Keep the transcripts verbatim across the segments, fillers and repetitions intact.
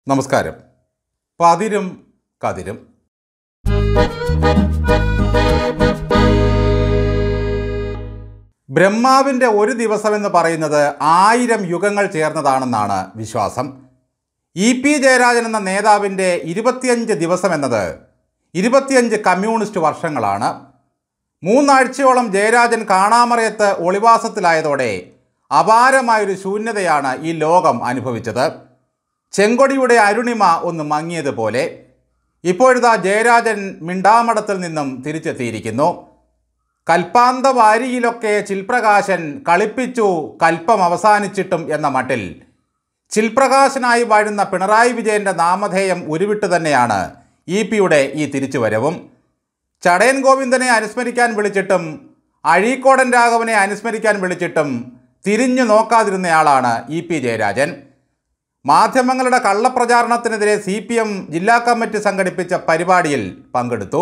നമസ്കാരം. പതിരും കതിരും. ബ്രഹ്മാവിൻ്റെ ഒരു ദിവസമെന്ന് പറയുന്നത് ആയിരം യുഗങ്ങൾ ചേർന്നതാണെന്നാണ് വിശ്വാസം. ഇ പി ജയരാജൻ എന്ന നേതാവിൻ്റെ ഇരുപത്തിയഞ്ച് ദിവസം എന്നത് ഇരുപത്തിയഞ്ച് കമ്മ്യൂണിസ്റ്റ് വർഷങ്ങളാണ്. മൂന്നാഴ്ചയോളം ജയരാജൻ കാണാമറയത്ത് ഒളിവാസത്തിലായതോടെ അപാരമായൊരു ശൂന്യതയാണ് ഈ ലോകം അനുഭവിച്ചത്. ചെങ്കൊടിയുടെ അരുണിമ ഒന്ന് മങ്ങിയതുപോലെ ഇപ്പോഴിതാ ജയരാജൻ മിണ്ടാമടത്തിൽ നിന്നും തിരിച്ചെത്തിയിരിക്കുന്നു. കൽപ്പാന്ത വാരിയിലൊക്കെ ചിൽപ്രകാശൻ കളിപ്പിച്ചു കൽപ്പം അവസാനിച്ചിട്ടും എന്ന മട്ടിൽ ചിൽപ്രകാശനായി വാഴുന്ന പിണറായി വിജയൻ്റെ നാമധേയം ഉരുവിട്ട് തന്നെയാണ് ഇ പിയുടെ ഈ തിരിച്ചുവരവും. ചടയൻ ഗോവിന്ദനെ അനുസ്മരിക്കാൻ വിളിച്ചിട്ടും അഴീക്കോടൻ രാഘവനെ അനുസ്മരിക്കാൻ വിളിച്ചിട്ടും തിരിഞ്ഞു നോക്കാതിരുന്നയാളാണ് ഇ പി ജയരാജൻ. മാധ്യമങ്ങളുടെ കള്ളപ്രചാരണത്തിനെതിരെ സി പി എം ജില്ലാ കമ്മിറ്റി സംഘടിപ്പിച്ച പരിപാടിയിൽ പങ്കെടുത്തു.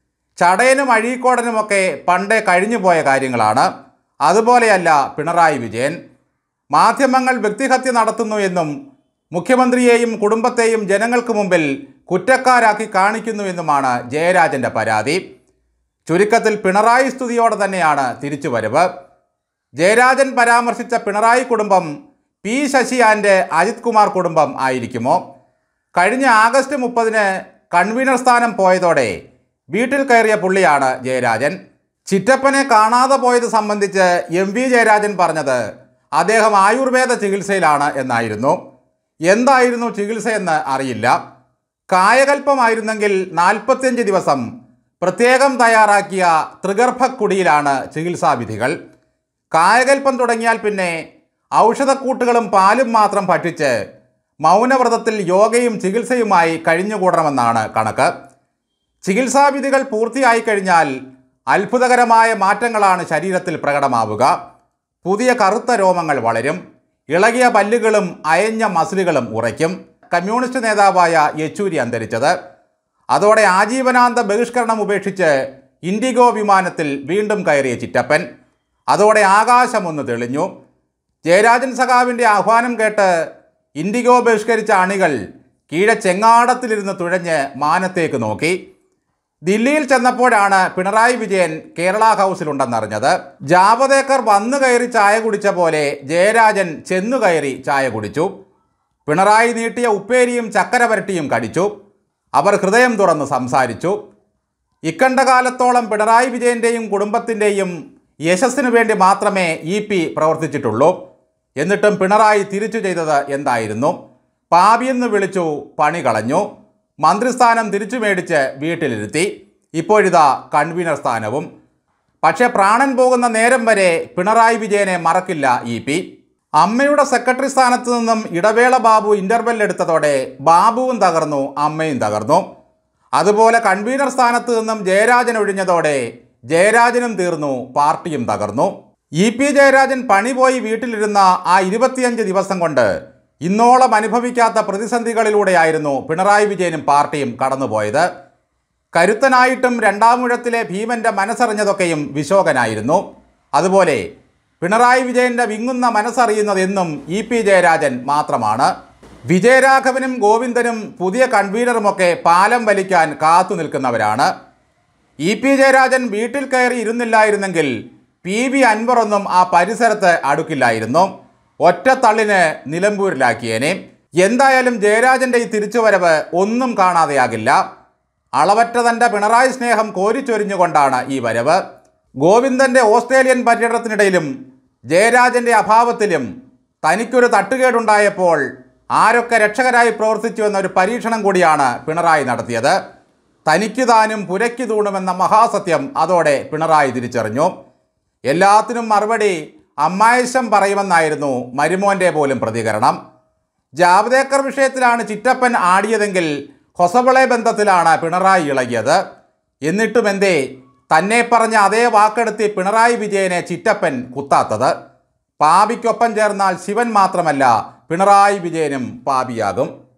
ചടയനും അഴീക്കോടനുമൊക്കെ പണ്ടേ കഴിഞ്ഞുപോയ കാര്യങ്ങളാണ്. അതുപോലെയല്ല പിണറായി വിജയൻ. മാധ്യമങ്ങൾ വ്യക്തിഹത്യ നടത്തുന്നു എന്നും മുഖ്യമന്ത്രിയെയും കുടുംബത്തെയും ജനങ്ങൾക്ക് മുമ്പിൽ കുറ്റക്കാരാക്കി കാണിക്കുന്നു എന്നുമാണ് ജയരാജൻ്റെ പരാതി. ചുരുക്കത്തിൽ പിണറായി സ്തുതിയോടെ തന്നെയാണ് തിരിച്ചുവരവ്. ജയരാജൻ പരാമർശിച്ച പിണറായി കുടുംബം പി ശശി ആൻഡ് അജിത് കുമാർ കുടുംബം ആയിരിക്കുമോ? കഴിഞ്ഞ ആഗസ്റ്റ് മുപ്പതിന് കൺവീനർ സ്ഥാനം പോയതോടെ വീട്ടിൽ കയറിയ പുള്ളിയാണ് ജയരാജൻ. ചിറ്റപ്പനെ കാണാതെ പോയത് സംബന്ധിച്ച് എം വി ജയരാജൻ പറഞ്ഞത് അദ്ദേഹം ആയുർവേദ ചികിത്സയിലാണ് എന്നായിരുന്നു. എന്തായിരുന്നു ചികിത്സയെന്ന് അറിയില്ല. കായകൽപ്പമായിരുന്നെങ്കിൽ നാൽപ്പത്തിയഞ്ച് ദിവസം പ്രത്യേകം തയ്യാറാക്കിയ ത്രിഗർഭക്കുടിയിലാണ് ചികിത്സാവിധികൾ. കായകൽപ്പം തുടങ്ങിയാൽ പിന്നെ ഔഷധക്കൂട്ടുകളും പാലും മാത്രം ഭക്ഷിച്ച് മൗനവ്രതത്തിൽ യോഗയും ചികിത്സയുമായി കഴിഞ്ഞുകൂടണമെന്നാണ് കണക്ക്. ചികിത്സാവിധികൾ പൂർത്തിയായി കഴിഞ്ഞാൽ അത്ഭുതകരമായ മാറ്റങ്ങളാണ് ശരീരത്തിൽ പ്രകടമാവുക. പുതിയ കറുത്ത രോമങ്ങൾ വളരും, ഇളകിയ പല്ലുകളും അയഞ്ഞ മസിലുകളും ഉറയ്ക്കും. കമ്മ്യൂണിസ്റ്റ് നേതാവായ യെച്ചൂരി അന്തരിച്ചത്. അതോടെ ആജീവനാന്ത ബഹിഷ്കരണം ഉപേക്ഷിച്ച് ഇൻഡിഗോ വിമാനത്തിൽ വീണ്ടും കയറിയ ചിറ്റപ്പൻ. അതോടെ ആകാശമൊന്ന് തെളിഞ്ഞു. ജയരാജൻ സഖാവിൻ്റെ ആഹ്വാനം കേട്ട് ഇൻഡിഗോ ബഹിഷ്കരിച്ച അണികൾ കീഴെ ചെങ്ങാടത്തിലിരുന്ന് തുഴഞ്ഞ് മാനത്തേക്ക് നോക്കി. ദില്ലിയിൽ ചെന്നപ്പോഴാണ് പിണറായി വിജയൻ കേരള ഹൗസിലുണ്ടെന്നറിഞ്ഞത്. ജാവദേക്കർ വന്നു കയറി ചായ കുടിച്ച പോലെ ജയരാജൻ ചെന്നു കയറി ചായ കുടിച്ചു. പിണറായി നീട്ടിയ ഉപ്പേരിയും ചക്കര വരട്ടിയും കടിച്ചു. അവർ ഹൃദയം തുറന്ന് സംസാരിച്ചു. ഇക്കണ്ട കാലത്തോളം പിണറായി വിജയൻ്റെയും കുടുംബത്തിൻ്റെയും യശസ്സിനു വേണ്ടി മാത്രമേ ഇ പി പ്രവർത്തിച്ചിട്ടുള്ളൂ. എന്നിട്ടും പിണറായി തിരിച്ചു ചെയ്തത് എന്തായിരുന്നു? പാപിയെന്ന് വിളിച്ചു, പണി കളഞ്ഞു. മന്ത്രിസ്ഥാനം തിരിച്ചു മേടിച്ച് വീട്ടിലിരുത്തി. ഇപ്പോഴിതാ കൺവീനർ സ്ഥാനവും. പക്ഷേ പ്രാണൻ പോകുന്ന നേരം വരെ പിണറായി വിജയനെ മറക്കില്ല ഇ പി. അമ്മയുടെ സെക്രട്ടറി സ്ഥാനത്ത് നിന്നും ഇടവേള ബാബു ഇൻ്റർവെൽ എടുത്തതോടെ ബാബുവും തകർന്നു, അമ്മയും തകർന്നു. അതുപോലെ കൺവീനർ സ്ഥാനത്ത് നിന്നും ജയരാജൻ ഒഴിഞ്ഞതോടെ ജയരാജനും തീർന്നു, പാർട്ടിയും തകർന്നു. ഇ പി ജയരാജൻ പണി പോയി വീട്ടിലിരുന്ന ആ ഇരുപത്തിയഞ്ച് ദിവസം കൊണ്ട് ഇന്നോളം അനുഭവിക്കാത്ത പ്രതിസന്ധികളിലൂടെയായിരുന്നു പിണറായി വിജയനും പാർട്ടിയും കടന്നുപോയത്. കരുത്തനായിട്ടും രണ്ടാമൂഴത്തിലെ ഭീമൻ്റെ മനസ്സറിഞ്ഞതൊക്കെയും വിശോകനായിരുന്നു. അതുപോലെ പിണറായി വിജയൻ്റെ വിങ്ങുന്ന മനസ്സറിയുന്നത് എന്നും ഇ പി ജയരാജൻ മാത്രമാണ്. വിജയരാഘവനും ഗോവിന്ദനും പുതിയ കൺവീനറുമൊക്കെ പാലം വലിക്കാൻ കാത്തു നിൽക്കുന്നവരാണ്. ഇ പി ജയരാജൻ വീട്ടിൽ കയറി ഇരുന്നില്ലായിരുന്നെങ്കിൽ പി വി അൻവറൊന്നും ആ പരിസരത്ത് അടുക്കില്ലായിരുന്നു. ഒറ്റത്തള്ളിന് നിലമ്പൂരിലാക്കിയേനെ. എന്തായാലും ജയരാജൻ്റെ ഈ തിരിച്ചുവരവ് ഒന്നും കാണാതെയാകില്ല. അളവറ്റ തൻ്റെ പിണറായി സ്നേഹം കോരിച്ചൊരിഞ്ഞുകൊണ്ടാണ് ഈ വരവ്. ഗോവിന്ദൻ്റെ ഓസ്ട്രേലിയൻ പര്യടനത്തിനിടയിലും ജയരാജൻ്റെ അഭാവത്തിലും തനിക്കൊരു തട്ടുകേടുണ്ടായപ്പോൾ ആരൊക്കെ രക്ഷകരായി പ്രവർത്തിച്ചു എന്നൊരു പരീക്ഷണം കൂടിയാണ് പിണറായി നടത്തിയത്. തനിക്ക് താനും പുരയ്ക്ക് തൂണുമെന്ന മഹാസത്യം അതോടെ പിണറായി തിരിച്ചറിഞ്ഞു. എല്ലാത്തിനും മറുപടി അമ്മായിശം പറയുമെന്നായിരുന്നു മരുമോൻ്റെ പോലും പ്രതികരണം. ജാവദേക്കർ വിഷയത്തിലാണ് ചിറ്റപ്പൻ ആടിയതെങ്കിൽ ഹൊസബളെ ബന്ധത്തിലാണ് പിണറായി ഇളകിയത്. എന്നിട്ടും എന്തേ തന്നെ പറഞ്ഞ അതേ വാക്കെടുത്തി പിണറായി വിജയനെ ചിറ്റപ്പൻ കുത്താത്തത്? പാപിക്കൊപ്പം ചേർന്നാൽ ശിവൻ മാത്രമല്ല പിണറായി വിജയനും പാപിയാകും.